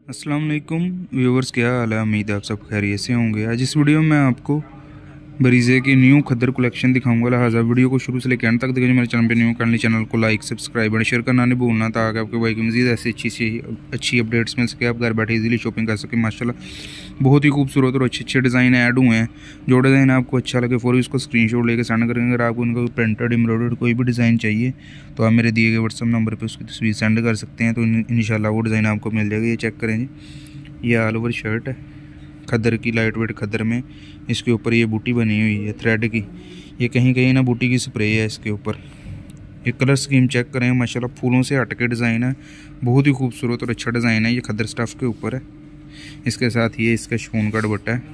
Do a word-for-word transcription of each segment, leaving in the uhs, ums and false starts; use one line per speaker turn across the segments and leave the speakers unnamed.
अस्सलाम वालेकुम व्यूवर्स, क्या हाल है। उम्मीद है आप सब खैरियत से होंगे। आज इस वीडियो में आपको बरीज़े की न्यू खद्दर कलेक्शन दिखाऊंगा। लिहाजा वीडियो को शुरू से लेकर अंत तक देखिए। मेरे चैनल पे न्यू करने चैनल को लाइक सब्सक्राइब और शेयर करना नहीं भूलना, ताकि आपके भाई की मज़ीद ऐसी अच्छी सी अच्छी अपडेट्स मिल सके, आप घर बैठे इजीली शॉपिंग कर सकें। माशाल्लाह बहुत ही खूबसूरत और अच्छे अच्छे डिज़ाइन ऐड हुए हैं। जो डिज़ाइन आपको अच्छा लगे फौरी उसको स्क्रीनशॉट लेकर सेंड करेंगे। अगर आपको उनका प्रिंटेड एम्ब्रॉयडर्ड कोई भी डिज़ाइन चाहिए तो आप मेरे दिए गए व्हाट्सअप नंबर पर उसकी तस्वीर सेंड कर सकते हैं, तो इंशाल्लाह वो डिज़ाइन आपको मिल जाएगा। ये चेक करें जी, ये ऑल ओवर शर्ट है खद्दर की, लाइट वेट खद्दर में। इसके ऊपर ये बूटी बनी हुई है थ्रेड की, ये कहीं कहीं ना बूटी की स्प्रे है इसके ऊपर। ये कलर स्कीम चेक करें, माशाल्लाह फूलों से हट के डिज़ाइन है, बहुत ही खूबसूरत और अच्छा डिज़ाइन है। ये खद्दर स्टफ़ के ऊपर है। इसके साथ ये इसका शिफॉन का दुपट्टा है।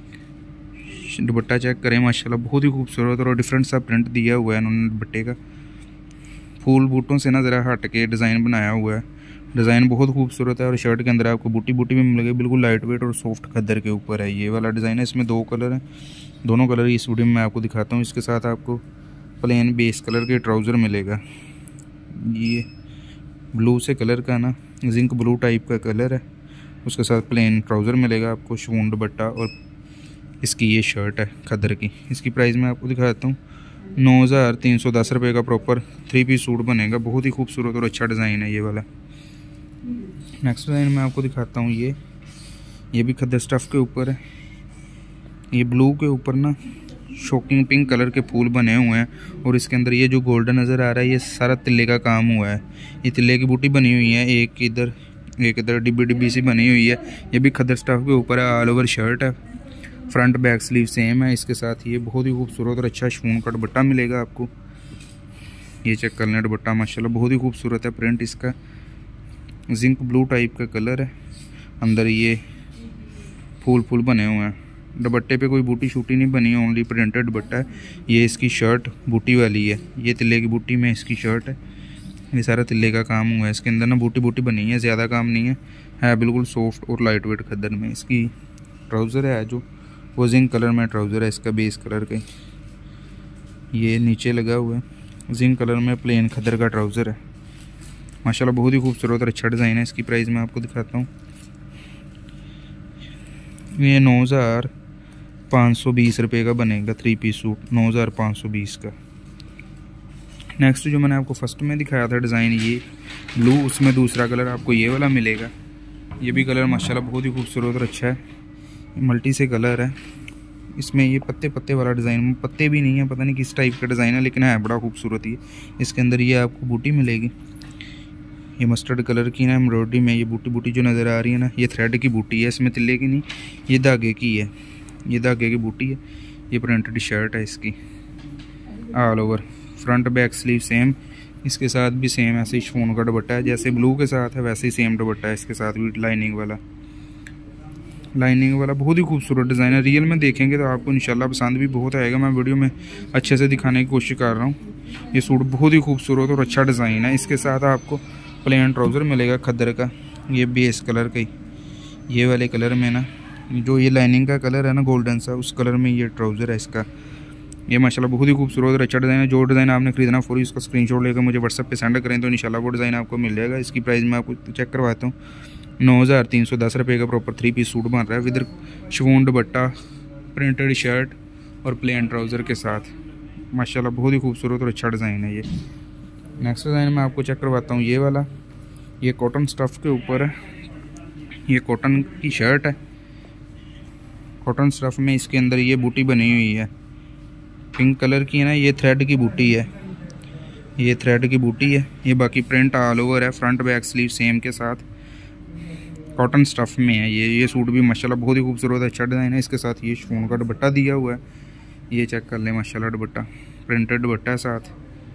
दुपट्टा चेक करें, माशाल्लाह बहुत ही खूबसूरत और डिफरेंट सा प्रिंट दिया हुआ है इन्होंने दुपट्टे का। फूल बूटों से ना ज़रा हट के डिज़ाइन बनाया हुआ है। डिज़ाइन बहुत खूबसूरत है और शर्ट के अंदर आपको बूटी बूटी भी मिलेगी। बिल्कुल लाइट वेट और सॉफ्ट खद्दर के ऊपर है ये वाला डिज़ाइन है। इसमें दो कलर हैं, दोनों कलर इस वीडियो में मैं आपको दिखाता हूँ। इसके साथ आपको प्लेन बेस कलर के ट्राउज़र मिलेगा। ये ब्लू से कलर का ना जिंक ब्लू टाइप का कलर है। उसके साथ प्लेन ट्राउज़र मिलेगा आपको, शिफॉन दुपट्टा, और इसकी ये शर्ट है खद्दर की। इसकी प्राइस मैं आपको दिखाता हूँ, नौ हज़ार तीन सौ दस रुपये का प्रॉपर थ्री पीस सूट बनेगा। बहुत ही खूबसूरत और अच्छा डिज़ाइन है ये वाला। नेक्स्ट डिज़ाइन मैं आपको दिखाता हूँ, ये ये भी खद्दर स्टफ़ के ऊपर है। ये ब्लू के ऊपर ना शॉकिंग पिंक कलर के फूल बने हुए हैं, और इसके अंदर ये जो गोल्डन नज़र आ रहा है ये सारा तिल्ले का काम हुआ है। ये तिल्ले की बूटी बनी हुई है, एक इधर एक इधर डिब्बी डिब्बी सी बनी हुई है। ये भी खद्दर स्टफ़ के ऊपर है। ऑल ओवर शर्ट है, फ्रंट बैक स्लीव सेम है। इसके साथ ये बहुत ही खूबसूरत और अच्छा शिफॉन का दुपट्टा मिलेगा आपको। ये चेक कर लें दुपट्टा, माशाल्लाह बहुत ही खूबसूरत है। प्रिंट इसका जिंक ब्लू टाइप का कलर है। अंदर ये फूल फूल बने हुए हैं। दुपट्टे पे कोई बूटी शूटी नहीं बनी है, ओनली प्रिंटेड दुपट्टा है। ये इसकी शर्ट बूटी वाली है, ये तिल्ले की बूटी में इसकी शर्ट है। ये सारा तिल्ले का काम हुआ है। इसके अंदर ना बूटी बूटी बनी है, ज़्यादा काम नहीं है, है बिल्कुल सॉफ्ट और लाइट वेट खद्दर में। इसकी ट्राउज़र है जो वो जिंक कलर में ट्राउज़र है इसका, बेस कलर का। ये नीचे लगा हुआ है जिंक कलर में, प्लेन खद्दर का ट्राउज़र है। माशाल्लाह बहुत ही खूबसूरत और अच्छा डिज़ाइन है। इसकी प्राइस मैं आपको दिखाता हूँ, ये नौ हज़ार पाँच सौ बीस रुपये का बनेगा थ्री पीस सूट, नौ हज़ार पाँच सौ बीस का। नेक्स्ट जो मैंने आपको फर्स्ट में दिखाया था डिज़ाइन, ये ब्लू, उसमें दूसरा कलर आपको ये वाला मिलेगा। ये भी कलर माशाल्लाह बहुत ही खूबसूरत और अच्छा है, मल्टी से कलर है। इसमें ये पत्ते पत्ते वाला डिज़ाइन, पत्ते भी नहीं है, पता नहीं किस टाइप का डिज़ाइन है, लेकिन है बड़ा खूबसूरत ही। इसके अंदर ये आपको बूटी मिलेगी, ये मस्टर्ड कलर की ना एम्ब्रॉयडरी में ये बूटी बूटी जो नज़र आ रही है ना, ये थ्रेड की बूटी है, इसमें तिल्ले की नहीं, ये धागे की है। ये धागे की बूटी है। ये प्रिंटेड शर्ट है इसकी, all over front back sleeve same. इसके साथ भी सेम ऐसे ही शिफॉन का दुपट्टा है, जैसे ब्लू के साथ है वैसे ही सेम दुपट्टा है इसके साथ भी, लाइनिंग वाला लाइनिंग वाला बहुत ही खूबसूरत डिज़ाइन है। रियल में देखेंगे तो आपको इंशाल्लाह पसंद भी बहुत आएगा। मैं वीडियो में अच्छे से दिखाने की कोशिश कर रहा हूँ। ये सूट बहुत ही खूबसूरत और अच्छा डिज़ाइन है। इसके साथ आपको प्लेन ट्राउज़र मिलेगा खद्दर का, ये बेस कलर का ही, ये वाले कलर में ना, जो ये लाइनिंग का कलर है ना गोल्डन सा, उस कलर में ये ट्राउज़र है इसका। ये माशाल्लाह बहुत ही खूबसूरत और अच्छा डिज़ाइन है। जो डिज़ाइन आपने खरीदना फौरी उसका स्क्रीनशॉट लेकर मुझे व्हाट्सएप पे सेंड करें, तो इंशाल्लाह वो डिज़ाइन आपको मिल जाएगा। इसकी प्राइस मैं आपको चेक करवाता हूँ, नौ हज़ार तीन सौ दस रुपये का प्रॉपर थ्री पीस सूट बन रहा है, with chiffon dupatta, printed shirt और प्लेन ट्राउज़र के साथ। माशाल्लाह बहुत ही खूबसूरत और अच्छा डिज़ाइन है ये। नेक्स्ट डिज़ाइन मैं आपको चेक करवाता हूँ, ये वाला, ये कॉटन स्टफ़ के ऊपर है। ये कॉटन की शर्ट है, कॉटन स्टफ़ में इसके अंदर ये बूटी बनी हुई है, पिंक कलर की है ना, ये थ्रेड की बूटी है, ये थ्रेड की बूटी है। ये बाकी प्रिंट ऑल ओवर है, फ्रंट बैक स्लीव सेम के साथ, कॉटन स्टफ़ में है ये। ये सूट भी माशाल्लाह बहुत ही खूबसूरत अच्छा डिज़ाइन है। इसके साथ ये शिफॉन का दुपट्टा दिया हुआ है, ये चेक कर लें माशाल्लाह दुपट्टा, प्रिंटेड दुपट्टा है साथ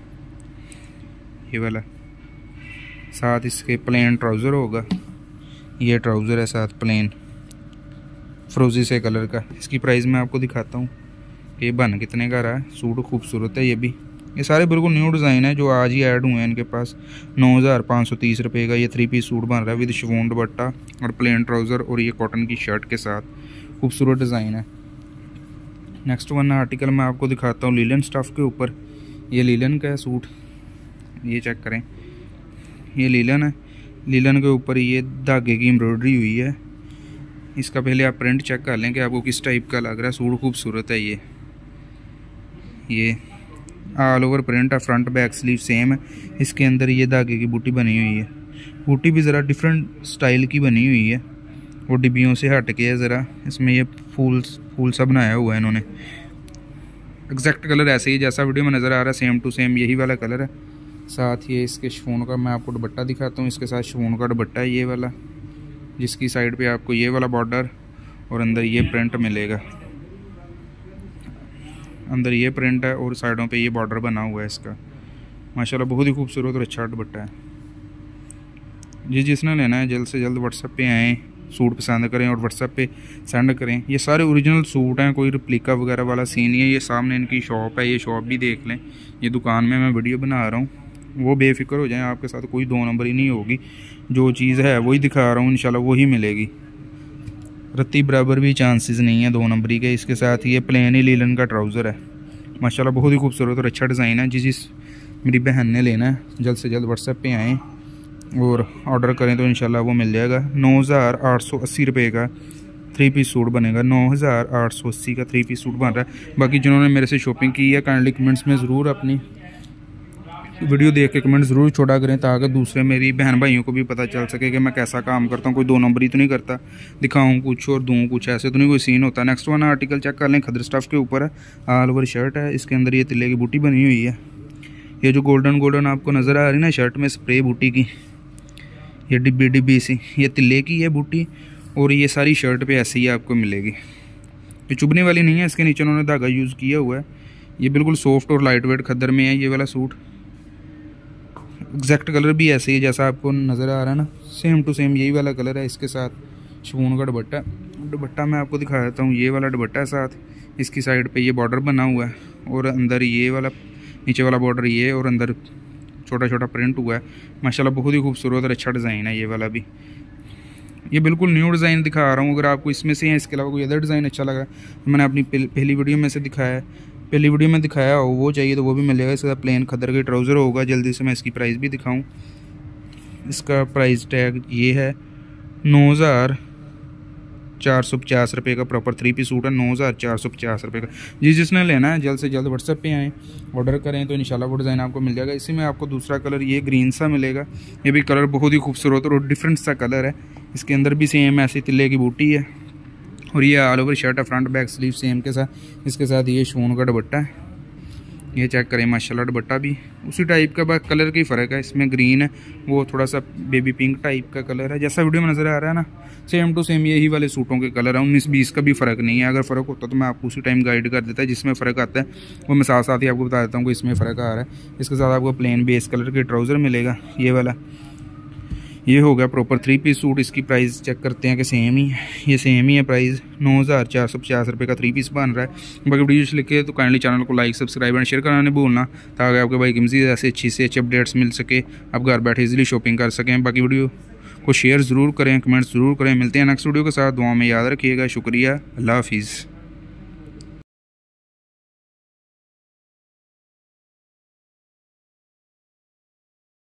ये वाला। साथ इसके प्लेन ट्राउज़र होगा, ये ट्राउज़र है साथ प्लेन फ्रोजी से कलर का। इसकी प्राइस मैं आपको दिखाता हूँ कि ये बन कितने का रहा है। सूट खूबसूरत है ये भी, ये सारे बिल्कुल न्यू डिज़ाइन है जो आज ही ऐड हुए हैं इनके पास। नौ हज़ार पाँच सौ तीस रुपये का ये थ्री पीस सूट बन रहा है, विद शिफॉन दुपट्टा और प्लेन ट्राउज़र और ये कॉटन की शर्ट के साथ। खूबसूरत डिज़ाइन है। नेक्स्ट वन आर्टिकल मैं आपको दिखाता हूँ लीलन स्टफ़ के ऊपर। ये लीलन का है सूट, ये चेक करें, ये लीलन है। लीलन के ऊपर ये धागे की एम्ब्रॉयडरी हुई है। इसका पहले आप प्रिंट चेक कर लें कि आपको किस टाइप का लग रहा है। सूट खूबसूरत है। ये ये ऑल ओवर प्रिंट है, फ्रंट बैक स्लीव सेम है। इसके अंदर ये धागे की बूटी बनी हुई है। बूटी भी ज़रा डिफरेंट स्टाइल की बनी हुई है, वो डिब्बियों से हट के है ज़रा। इसमें ये फूल फूल सा बनाया हुआ है इन्होंने। एग्जैक्ट कलर ऐसे ही जैसा वीडियो में नज़र आ रहा है, सेम टू सेम यही वाला कलर है। साथ ये इसके शिफॉन का मैं आपको दुपट्टा दिखाता हूँ। इसके साथ शिफॉन का दुपट्टा है ये वाला, जिसकी साइड पे आपको ये वाला बॉर्डर और अंदर ये प्रिंट मिलेगा। अंदर ये प्रिंट है और साइडों पे ये बॉर्डर बना हुआ है इसका। माशाल्लाह बहुत ही खूबसूरत और अच्छा दुपट्टा है। जिस जिसने लेना है जल्द से जल्द व्हाट्सएप पे आएँ, सूट पसंद करें और व्हाट्सएप पे सेंड करें। ये सारे ओरिजिनल सूट हैं, कोई रिप्लिका वगैरह वाला सीन नहीं है। ये सामने इनकी शॉप है, ये शॉप भी देख लें। ये दुकान में मैं वीडियो बना रहा हूँ, वो बेफिक्र हो जाएं, आपके साथ कोई दो नंबर ही नहीं होगी। जो चीज़ है वही दिखा रहा हूँ, इंशाल्लाह वही मिलेगी। रत्ती बराबर भी चांसेस नहीं है दो नंबरी के। इसके साथ ये प्लेन ही लीलन का ट्राउज़र है। माशाल्लाह बहुत ही खूबसूरत और अच्छा डिज़ाइन है। जिस जिस मेरी बहन ने लेना है जल्द से जल्द व्हाट्सएप पे आएँ और ऑर्डर करें तो इंशाल्लाह वो मिल जाएगा। नौ हज़ार आठ सौ अस्सी रुपये का थ्री पीस सूट बनेगा। नौ हज़ार आठ सौ अस्सी का थ्री पीस सूट बन रहा है। बाकी जिन्होंने मेरे से शॉपिंग की है काइंडली कमेंट्स में ज़रूर अपनी वीडियो देख के कमेंट ज़रूर छोड़ा करें, ताकि दूसरे मेरी बहन भाइयों को भी पता चल सके कि मैं कैसा काम करता हूँ। कोई दो नंबरी तो नहीं करता, दिखाऊँ कुछ और दूँ कुछ, ऐसे तो नहीं कोई सीन होता। नेक्स्ट वन आर्टिकल चेक कर लें, खदर स्टफ़ के ऊपर है, ऑल ओवर शर्ट है। इसके अंदर ये तिल्ले की बूटी बनी हुई है। ये जो गोल्डन गोल्डन आपको नज़र आ रही है ना शर्ट में स्प्रे बूटी की, ये डिब्बी डिब्बी सी, ये तिल्ले की है बूटी। और ये सारी शर्ट पे ऐसे ही आपको मिलेगी। ये चुभने वाली नहीं है, इसके नीचे उन्होंने धागा यूज़ किया हुआ है। ये बिल्कुल सॉफ्ट और लाइट वेट खद्दर में है ये वाला सूट। एग्जैक्ट कलर भी ऐसे ही जैसा आपको नज़र आ रहा है ना, सेम टू सेम यही वाला कलर है। इसके साथ शिफॉन का दुपट्टा दुपट्टा मैं आपको दिखा देता हूँ। ये वाला दुपट्टा है, साथ इसकी साइड पे ये बॉर्डर बना हुआ है और अंदर ये वाला नीचे वाला बॉर्डर ये और अंदर छोटा छोटा प्रिंट हुआ है। माशाल्लाह बहुत ही खूबसूरत और अच्छा डिज़ाइन है ये वाला भी। ये बिल्कुल न्यू डिज़ाइन दिखा रहा हूँ। अगर आपको इसमें से इसके अलावा कोई अदर डिज़ाइन अच्छा लगा, मैंने अपनी पहली वीडियो में से दिखाया है पहली वीडियो में दिखाया हो, वो चाहिए तो वो भी मिलेगा। इसके साथ प्लेन खद्दर के ट्राउज़र होगा। जल्दी से मैं इसकी प्राइस भी दिखाऊँ। इसका प्राइस टैग ये है नौ हज़ार चार सौ पचास रुपये का प्रॉपर थ्री पीस सूट है। नौ हज़ार चार सौ पचास रुपये का। जिस जिसने लेना है जल्द से जल्द व्हाट्सएप पे आएँ, ऑर्डर करें तो इंशाल्लाह वो डिज़ाइन आपको मिल जाएगा। इसी में आपको दूसरा कलर ये ग्रीन सा मिलेगा। ये भी कलर बहुत ही खूबसूरत और डिफरेंट सा कलर है। इसके अंदर भी सेम ऐसी तिल्ले की बूटी है और ये ऑल ओवर शर्ट है, फ्रंट बैक स्लीव सेम के साथ। इसके साथ ये शिफॉन का दुपट्टा है। ये चेक करें माशाल्लाह दुपट्टा भी उसी टाइप का, बस कलर का ही फ़र्क है। इसमें ग्रीन है, वो थोड़ा सा बेबी पिंक टाइप का कलर है। जैसा वीडियो में नज़र आ रहा है ना, सेम टू सेम यही वाले सूटों के कलर है। उन्नीस बीस का भी फ़र्क नहीं है। अगर फ़र्क होता तो मैं आपको उसी टाइम गाइड कर देता है। जिसमें फ़र्क आता है वो मैं साथ साथ ही आपको बता देता हूँ कि इसमें फ़र्क आ रहा है। इसके साथ आपको प्लेन बेस कलर के ट्राउज़र मिलेगा ये वाला। ये हो गया प्रॉपर थ्री पीस सूट। इसकी प्राइस चेक करते हैं कि सेम ही है। ये सेम ही है प्राइस, नौ हज़ार चार सौ पचास रुपये का थ्री पीस बन रहा है। बाकी वीडियो लिखे तो काइंडली चैनल को लाइक सब्सक्राइब एंड शेयर करना नहीं भूलना, ताकि आपके भाई की मज़ीद ऐसे अच्छी से अच्छे अपडेट्स मिल सके, आप घर बैठे इजीली शॉपिंग कर सकें। बाकी वीडियो को शेयर ज़रूर करें, कमेंट्स ज़रूर करें। मिलते हैं नेक्स्ट वीडियो के साथ। दुआ में याद रखिएगा। शुक्रिया, अल्लाह हाफिज़।